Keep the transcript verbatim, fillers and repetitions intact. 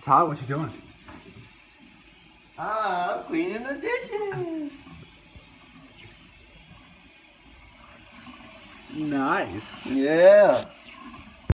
Todd, what you doing? Ah, I'm cleaning the dishes. Nice. Yeah.